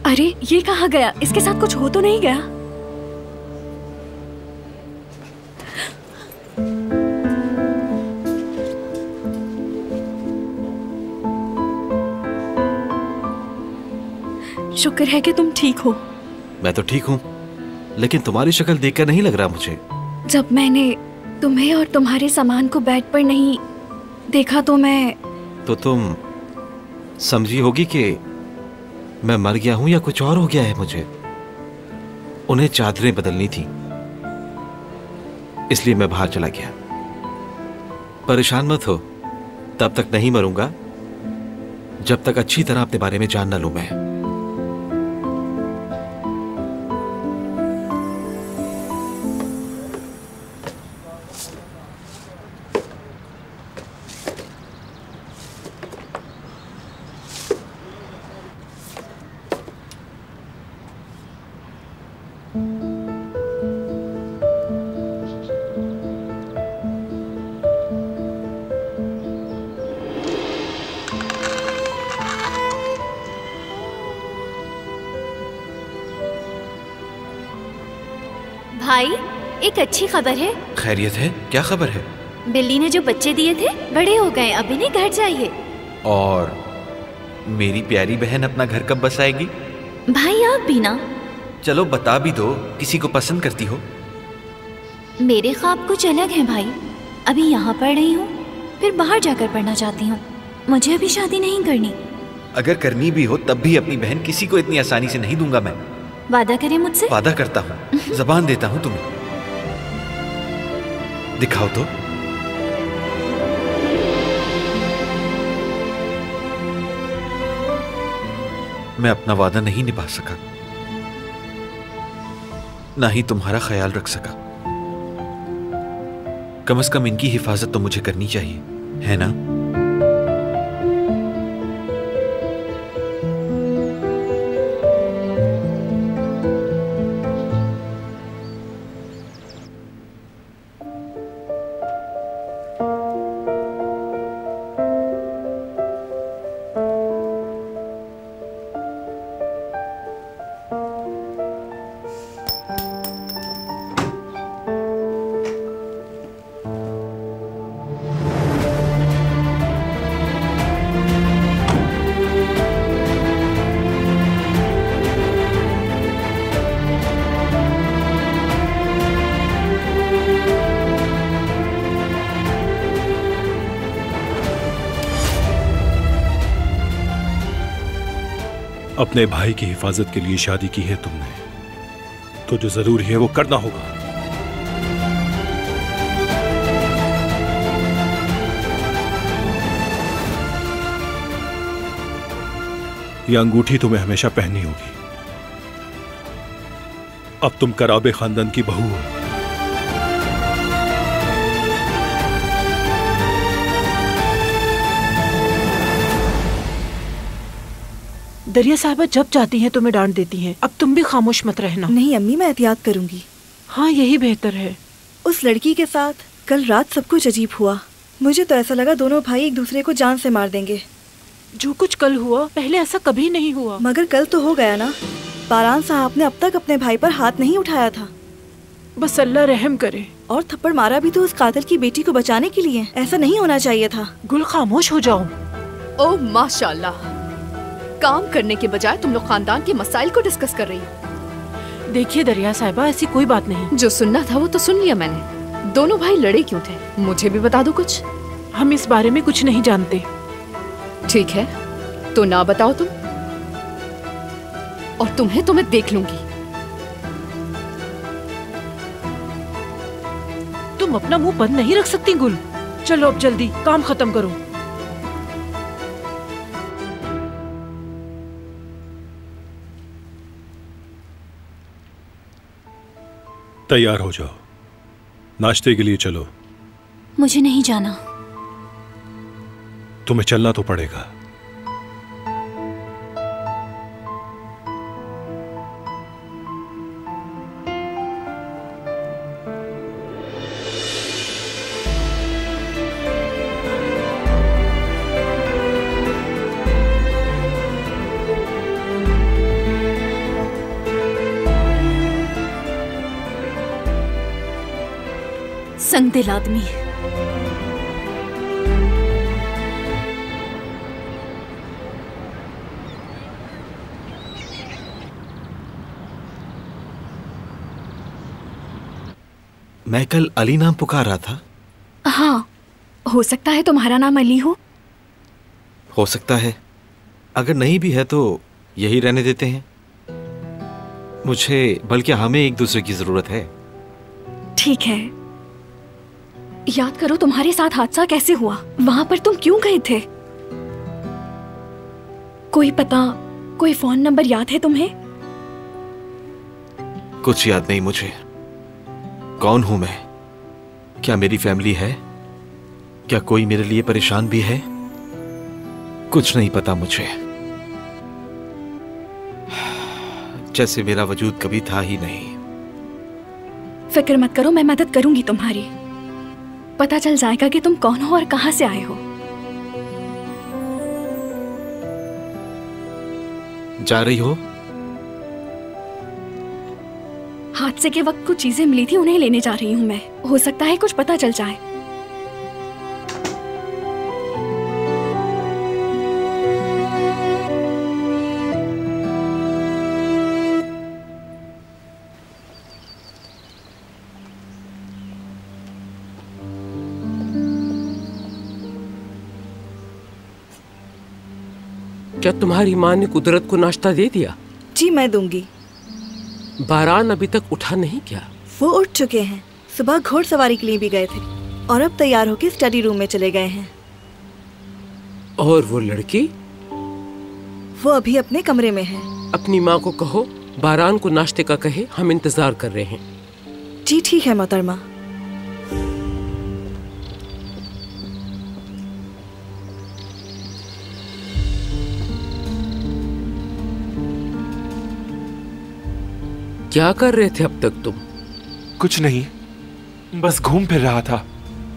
अरे ये कहाँ गया? इसके साथ कुछ हो तो नहीं गया? शुक्र है कि तुम ठीक हो। मैं तो ठीक हूँ, लेकिन तुम्हारी शक्ल देखकर नहीं लग रहा मुझे। जब मैंने तुम्हें और तुम्हारे सामान को बेड पर नहीं देखा तो तुम समझी होगी कि मैं मर गया हूं या कुछ और हो गया है। मुझे उन्हें चादरें बदलनी थी, इसलिए मैं बाहर चला गया। परेशान मत हो, तब तक नहीं मरूंगा जब तक अच्छी तरह अपने बारे में जान न लूं मैं। भाई, एक अच्छी खबर है। खैरियत है? क्या खबर है? बिल्ली ने जो बच्चे दिए थे बड़े हो गए, अब इन्हें घर चाहिए। और मेरी प्यारी बहन अपना घर कब बसाएगी? भाई आप भी ना। चलो बता भी दो, किसी को पसंद करती हो? मेरे ख्वाब कुछ अलग हैं भाई। अभी यहाँ पढ़ रही हूँ, फिर बाहर जाकर पढ़ना चाहती हूँ। मुझे अभी शादी नहीं करनी। अगर करनी भी हो तब भी अपनी बहन किसी को इतनी आसानी से नहीं दूंगा मैं। वादा करें मुझसे? वादा करता हूँ, जबान देता हूँ तुम्हें। दिखाओ तो। मैं अपना वादा नहीं निभा सका, ना ही तुम्हारा ख्याल रख सका। कम से कम इनकी हिफाजत तो मुझे करनी चाहिए, है ना? अपने भाई की हिफाजत के लिए शादी की है तुमने, तो जो जरूरी है वो करना होगा। यह अंगूठी तुम्हें हमेशा पहननी होगी। अब तुम कराबे खानदान की बहू हो। दरिया साहिबा जब चाहती हैं तुम्हें डांट देती हैं। अब तुम भी खामोश मत रहना। नहीं अम्मी, मैं एहतियात करूंगी। हाँ यही बेहतर है। उस लड़की के साथ कल रात सब कुछ अजीब हुआ। मुझे तो ऐसा लगा दोनों भाई एक दूसरे को जान से मार देंगे। जो कुछ कल हुआ पहले ऐसा कभी नहीं हुआ। मगर कल तो हो गया ना। पारान साहब ने अब तक अपने भाई पर हाथ नहीं उठाया था। बस अल्लाह रहम करे। और थप्पड़ मारा भी तो उस कातिल की बेटी को बचाने के लिए। ऐसा नहीं होना चाहिए था। गुल खामोश हो जाओ। ओह माशाल्लाह, काम करने के बजाय तुम लोग खानदान के मसाइल को डिस्कस कर रही हो। देखिए दरिया साहिबा, ऐसी कोई बात नहीं। जो सुनना था वो तो सुन लिया मैंने। दोनों भाई लड़े क्यों थे, मुझे भी बता दो कुछ। हम इस बारे में कुछ नहीं जानते। ठीक है, तो ना बताओ तुम, और तुम्हें तो मैं देख लूंगी। तुम अपना मुंह बंद नहीं रख सकती गुल। चलो अब जल्दी काम खत्म करो। तैयार हो जाओ, नाश्ते के लिए चलो। मुझे नहीं जाना। तुम्हें चलना तो पड़ेगा। संगदिल आदमी। मैं कल अली नाम पुकार रहा था। हाँ, हो सकता है तुम्हारा नाम अली हो सकता है। अगर नहीं भी है तो यही रहने देते हैं। मुझे बल्कि हमें एक दूसरे की जरूरत है। ठीक है, याद करो तुम्हारे साथ हादसा कैसे हुआ, वहां पर तुम क्यों गए थे? कोई पता, कोई फोन नंबर याद है तुम्हें? कुछ याद नहीं मुझे। कौन हूं मैं? क्या मेरी फैमिली है? क्या कोई मेरे लिए परेशान भी है? कुछ नहीं पता मुझे। जैसे मेरा वजूद कभी था ही नहीं। फिक्र मत करो, मैं मदद करूंगी तुम्हारी। पता चल जाएगा कि तुम कौन हो और कहां से आए हो। जा रही हो? हादसे के वक्त कुछ चीजें मिली थी, उन्हें लेने जा रही हूँ मैं। हो सकता है कुछ पता चल जाए। क्या तुम्हारी माँ ने कुदरत को नाश्ता दे दिया? जी मैं दूंगी। बारान अभी तक उठा नहीं क्या? वो उठ चुके हैं। सुबह घोड़सवारी के लिए भी गए थे और अब तैयार होकर स्टडी रूम में चले गए हैं। और वो लड़की? वो अभी अपने कमरे में है। अपनी माँ को कहो बारान को नाश्ते का कहे, हम इंतजार कर रहे हैं। जी ठीक है मोहतरमा। क्या कर रहे थे अब तक तुम? कुछ नहीं, बस घूम फिर रहा था।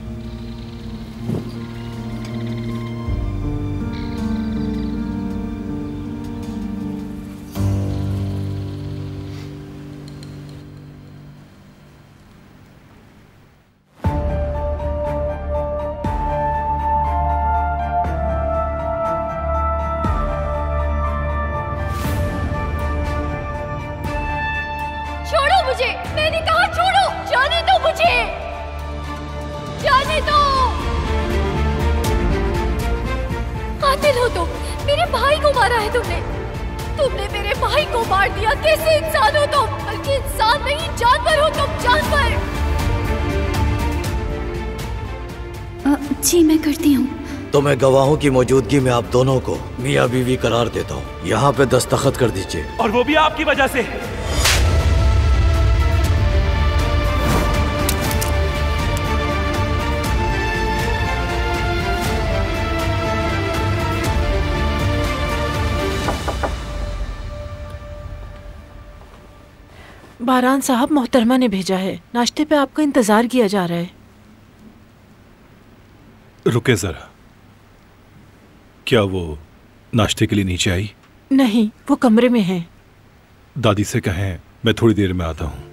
जी मैं करती हूँ। तो मैं गवाहों की मौजूदगी में आप दोनों को मियाँ बीवी करार देता हूँ। यहाँ पे दस्तखत कर दीजिए। और वो भी आपकी वजह से। बारान साहब, मोहतरमा ने भेजा है। नाश्ते पे आपका इंतजार किया जा रहा है। रुके जरा, क्या वो नाश्ते के लिए नीचे आई? नहीं, वो कमरे में है। दादी से कहें मैं थोड़ी देर में आता हूँ।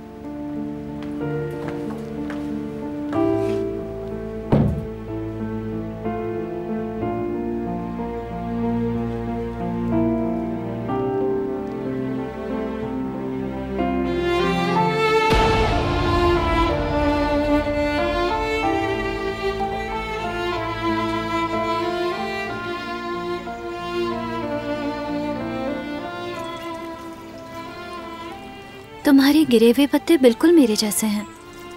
तुम्हारे गिरे हुए पत्ते बिल्कुल मेरे जैसे हैं,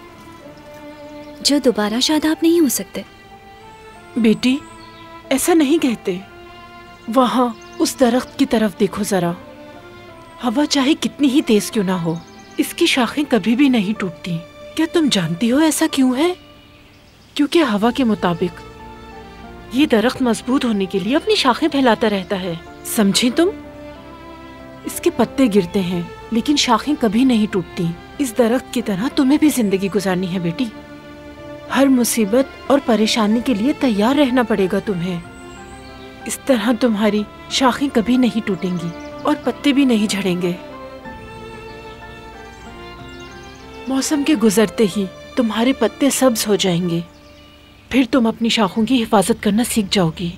जो दोबारा शादाब नहीं हो सकते। बेटी, ऐसा नहीं कहते। वहाँ उस दरख्त की तरफ देखो जरा। हवा चाहे कितनी ही तेज क्यों ना हो, इसकी शाखें कभी भी नहीं टूटती। क्या तुम जानती हो ऐसा क्यों है? क्योंकि हवा के मुताबिक ये दरख्त मजबूत होने के लिए अपनी शाखें फैलाता रहता है। समझी तुम? इसके पत्ते गिरते हैं लेकिन शाखें कभी नहीं टूटती। इस दरख्त की तरह तुम्हें भी जिंदगी गुजारनी है बेटी। हर मुसीबत और परेशानी के लिए तैयार रहना पड़ेगा तुम्हें। इस तरह तुम्हारी शाखें कभी नहीं टूटेंगी और पत्ते भी नहीं झड़ेंगे। मौसम के गुजरते ही तुम्हारे पत्ते सब्ज हो जाएंगे, फिर तुम अपनी शाखों की हिफाजत करना सीख जाओगी।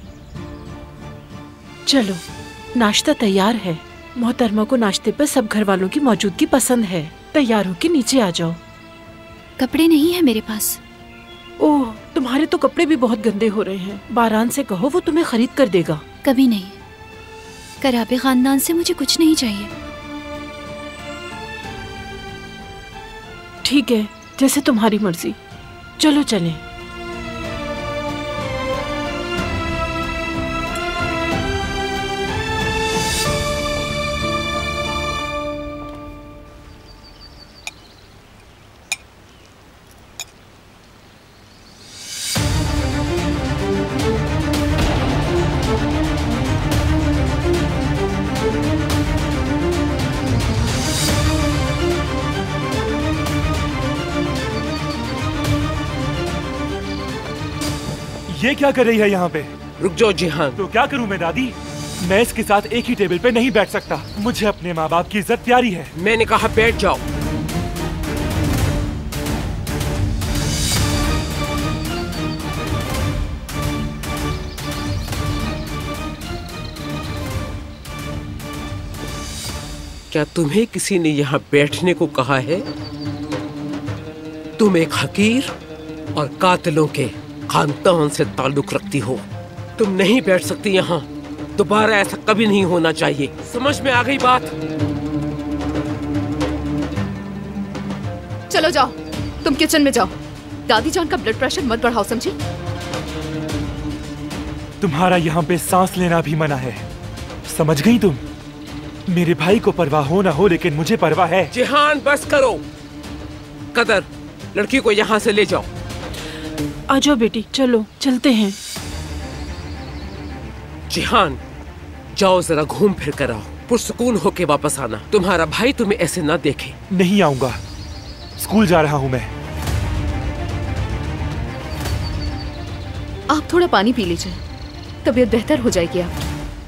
चलो, नाश्ता तैयार है। मोहतरमा को नाश्ते पर सब घर वालों की मौजूदगी पसंद है। तैयार होके नीचे आ जाओ। कपड़े नहीं है मेरे पास। ओह, तुम्हारे तो कपड़े भी बहुत गंदे हो रहे हैं। बारान से कहो, वो तुम्हें खरीद कर देगा। कभी नहीं। कराबे खानदान से मुझे कुछ नहीं चाहिए। ठीक है, जैसे तुम्हारी मर्जी। चलो चलें। ये क्या कर रही है यहाँ पे? रुक जाओ जिहान। तो क्या करूँ मैं दादी? मैं इसके साथ एक ही टेबल पे नहीं बैठ सकता। मुझे अपने माँ बाप की इज्जत प्यारी है। मैंने कहा बैठ जाओ। क्या तुम्हें किसी ने यहाँ बैठने को कहा है? तुम एक हकीर और कातिलों के खानदान से ताल्लुक रखती हो। तुम नहीं बैठ सकती यहाँ। दोबारा ऐसा कभी नहीं होना चाहिए। समझ में आ गई बात? चलो जाओ, तुम किचन में जाओ। दादी जान का ब्लड प्रेशर मत बढ़ाओ, समझी? तुम्हारा यहाँ पे सांस लेना भी मना है, समझ गई तुम? मेरे भाई को परवाह हो ना हो, लेकिन मुझे परवाह है। जिहान बस करो। कदर, लड़की को यहाँ से ले जाओ। आ जाओ बेटी, चलो चलते हैं। जिहान, जाओ जरा घूम फिर कर आओ। पुरसुकून होके वापस आना। तुम्हारा भाई तुम्हें ऐसे ना देखे। नहीं आऊंगा, स्कूल जा रहा हूँ मैं। आप थोड़ा पानी पी लीजिए, तबीयत बेहतर हो जाएगी आपकी।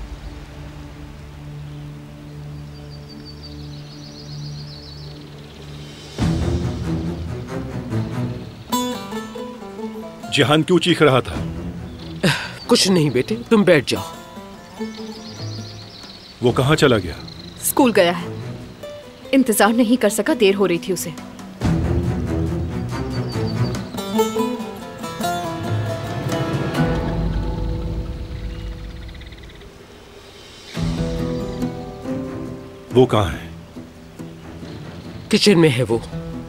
जिहान क्यों चीख रहा था? कुछ नहीं बेटे, तुम बैठ जाओ। वो कहाँ चला गया? स्कूल गया है। इंतजार नहीं कर सका, देर हो रही थी उसे। वो कहाँ है? किचन में है वो।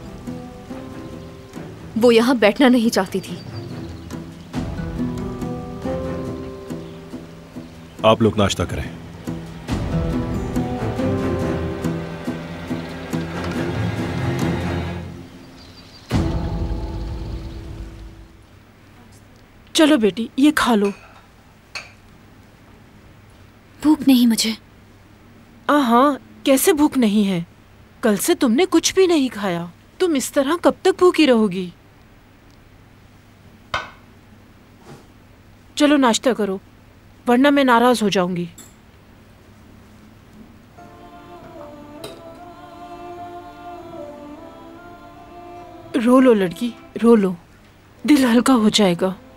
वो यहाँ बैठना नहीं चाहती थी। आप लोग नाश्ता करें। चलो बेटी, ये खा लो। भूख नहीं मुझे। हाँ, कैसे भूख नहीं है? कल से तुमने कुछ भी नहीं खाया। तुम इस तरह कब तक भूखी रहोगी? चलो नाश्ता करो, वरना मैं नाराज हो जाऊंगी। रो लो लड़की, रो लो, दिल हल्का हो जाएगा।